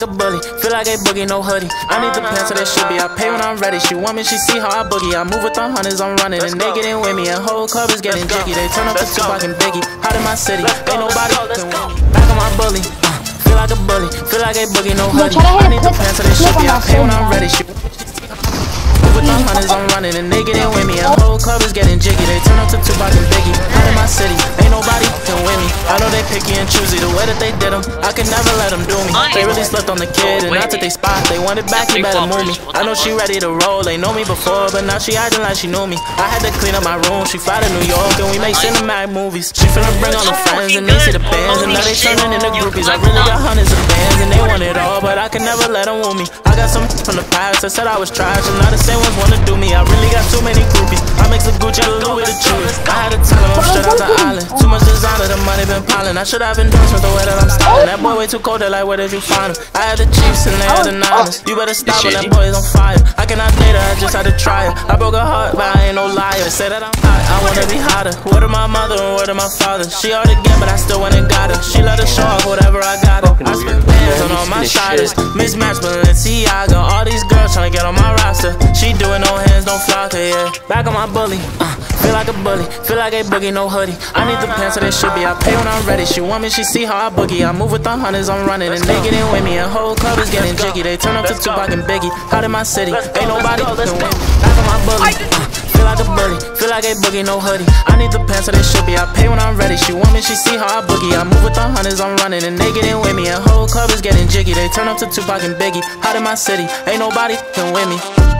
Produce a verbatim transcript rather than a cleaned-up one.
A bully, feel like a boogie, no hoodie. I need the pants so they should be. I pay when I'm ready. She want me, she see how I boogie. I move with them hunters, I'm running, and they get in with me. And whole club is getting jiggy. They turn up to Tupac and Biggie. Hot in my city, ain't nobody can win me. Back on my bully, uh, feel like a bully, feel like a boogie, no hoodie. I need the pants so they should be. I pay when I'm ready. She with them hunters, I'm running, and they get in with me. And whole club is getting jiggy. They turn up to Tupac and Biggie. Hot in my city, ain't nobody can win me. I know they picky and choosy, the way that they did them, I can never let them do me. They really slept on the kid, and not that they spot, they want it back, you better move me. I know she ready to roll, they know me before, but now she acting like she knew me. I had to clean up my room, she fly to New York, and we make cinematic movies. She finna bring all the friends, and they see the bands, and now they turning into groupies. I really got hundreds of bands, and they want it all, but I can never let them woo me. I got some from the past that said I was trash, and now the same ones wanna do me. I really got too many groupies, I mix the Gucci and the Louis the Chewy. I had to tell them I'm straight out the island, too much designer, the money been piling. I should have endorsed with the way that I'm styling. That boy way too cold, they like, where did you find him? I had the Chiefs and they had the Niners. You better stop when that boy is on fire. I cannot date her, I just had to try her. I broke her heart, but I ain't no liar. They say that I'm hot, I wanna be hotter. Word of my mother and word of my father. She hard again, but I still went and got her. She let her show off whatever I got her. I spent bands on all my shiders. Mismatch Balenciaga. All these girls tryna get on my roster. She doing no hands, don't flock her, yeah. Back on my bully, uh, feel like a bully, feel like a boogie, no hoodie. I need the pants so they should be. I pay when I'm ready. She want me, she see how I boogie. I move with the hunters, I'm running, and they get in with me. And whole club is getting jiggy. They turn up to Tupac and Biggie. Hot in my city, ain't nobody can win me. Back on my bully, uh, feel like a bully, feel like a boogie, no hoodie. I need the pants so they should be. I pay when I'm ready. She want me, she see how I boogie. I move with the hunters, I'm running, and they get in with me. And whole club is getting jiggy. They turn up to Tupac and Biggie. Hot in my city, ain't nobody can win me.